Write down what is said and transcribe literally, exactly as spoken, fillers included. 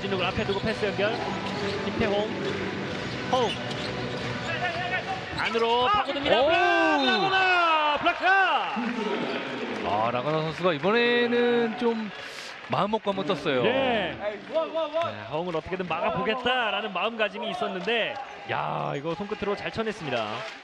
진욱을 앞에 두고 패스 연결. 김태홍, 허웅 안으로 파고듭니다. 블락! 라거나 블락샷! 아, 라거나 선수가 이번에는 좀 마음 먹고 한번 떴어요. 네. 네, 허웅을 어떻게든 막아보겠다라는 마음가짐이 있었는데, 야, 이거 손끝으로 잘 쳐냈습니다.